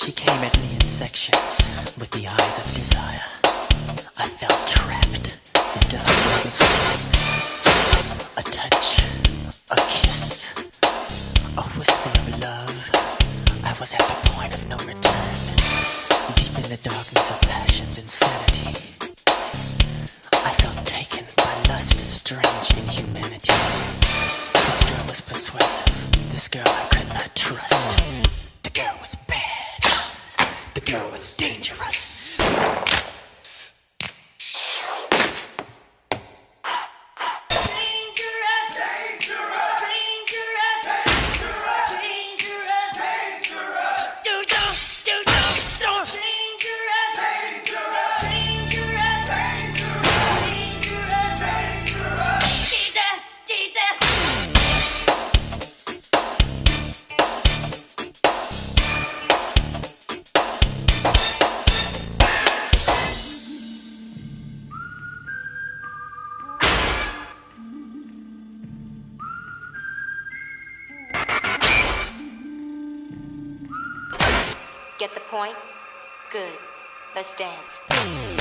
She came at me in sections with the eyes of desire. I felt trapped into a web of sin. A touch, a kiss, a whisper of love. I was at the point of no return, deep in the darkness of passion's insanity. I felt taken by lust and strange inhumanity. This girl was persuasive, this girl I could not trust. The girl was bad, the girl was dangerous. Get the point? Good. Let's dance.